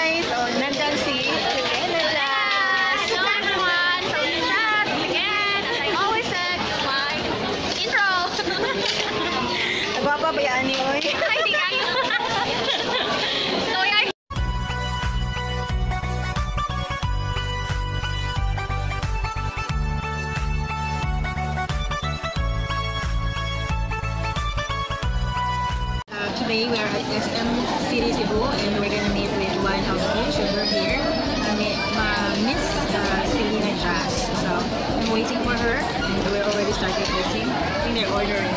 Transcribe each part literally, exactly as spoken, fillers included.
guys! Oh, nandyan si Hello everyone! So Jazz again, as I always said, my intro. Nagpapabayaan ni Oy. Ay, di kayo. So we are Uh, today we are at S M City Cebu and we're gonna meet with one of the YouTubers here, uh, uh, Miss uh, Selena Jazz. So I'm waiting for her and we're already started waiting. I think they're ordering.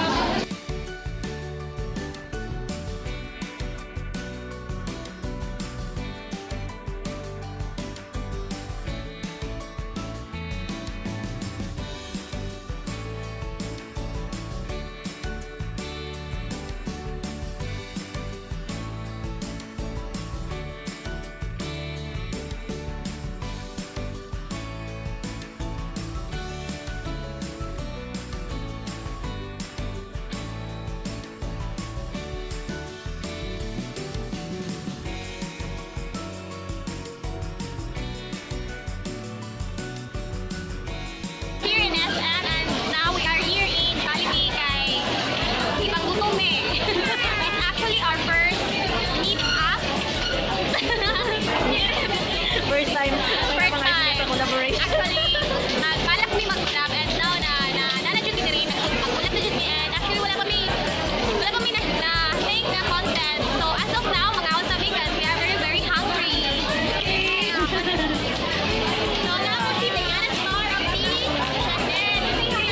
here in S M and now we are here in Jollibee kay Ibang Gutom eh. It's actually our first meet up. First time. First time. Collaboration. Actually, nagbalak mi mag-collab and now na na nanadyo din rin mag-collab na dyan and actually wala kami wala kami na na make na content. So as of now, mag-out kami because we are very very hungry. So now si Diana Star of T and then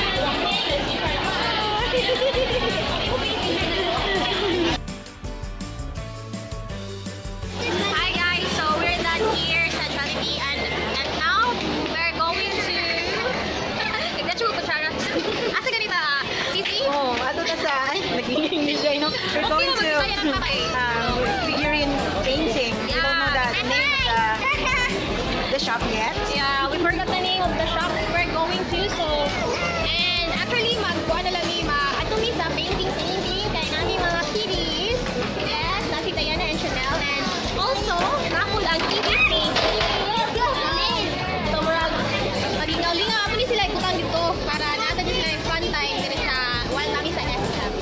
Hi guys, so we're done here sa Jollibee and and now we're going to Nagdacho ko kutsara. Asa ganito ah? Sisi? Oh, ato na sa nag-English siya, you know. We're Okay, going to mag-Bisaya na pa kayo. um, figurine painting. We don't know the name of the, the shop yet. Yeah, we forgot the name of the shop we're going to. So, and actually, magkuha na lang ni ma ato mi sa painting painting kay nami mga kiddies. Yes, nasi Diana and Chanel and also nakul ang kiddies painting. So, murag malingaw-lingaw ako ni sila ikutan dito para nata din sila yung fun time dito sa while nami sa S M.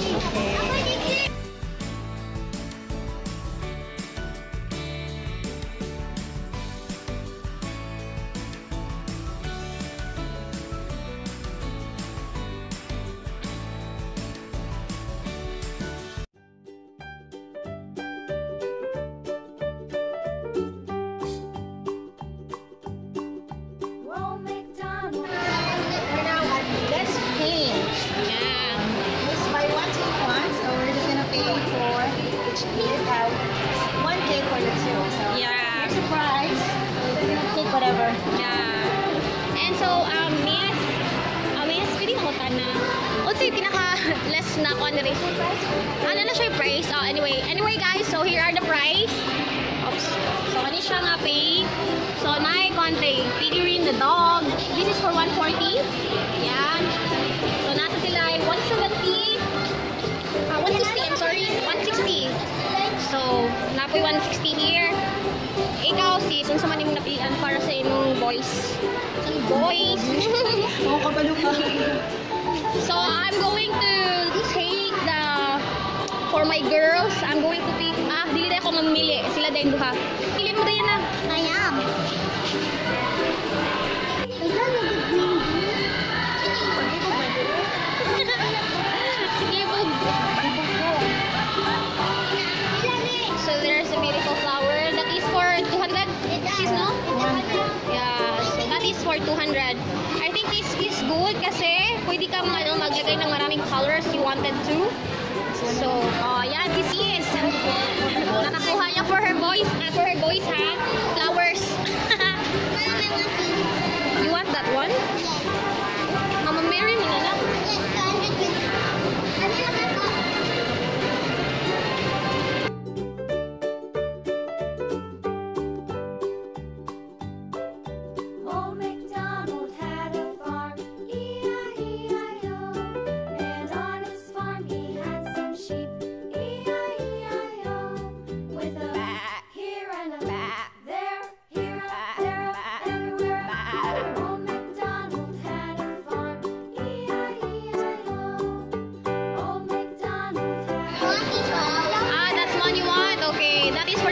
We're now at Let's Paint. Yeah. It's buy one take one, so we're just gonna pay for each kid uh, one cake for the two. So Yeah. here's the price. So we're gonna take whatever. Yeah. And so, um, Miss, uh, Miss, pwede mo ka na. O, ito yung pinaka-less na ako na rin. Ano na siya yung price? Oh, anyway, anyway guys, so here are the price. Oops. So, ano siya nga pay? So, na konti. Figurine the dog. This is for one forty. Yan. So, nasa sila ay one seventy. Ah, one sixty, I'm sorry. one sixty. So, napoy one sixty here. Ikaw, sis, kung sa man yung napilian para sa inyong boys. Ang boys. Oh, kabalo ka. So, I'm going to take the, for my girls, I'm going to pick, ah, dili na ako mamili. Sila din duha. Pili mo din na. I am. So, there's a beautiful flower. That is for two hundred? Sis, no? Yeah, so that is for two hundred. I think this is good kasi pwede ka ano, maglagay ng maraming colors you wanted to. So, oh, yeah, this is. Nakakuha niya for her boys, uh, for her boys ha, flowers. You want that one? Mama Mary, mo na lang. Old MacDonald had a farm, E I E I O. And on his farm he had some sheep, E I E I O. With a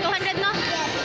two hundred no? Yes.